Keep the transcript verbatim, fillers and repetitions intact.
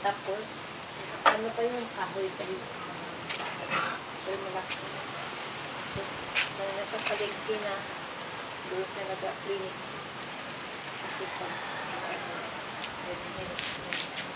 Tapos, ano pa yung kahoy pa yun? Pero malaki. Tapos, na nasa paligid na doon siya nag-clinic. Kasi pa, ano,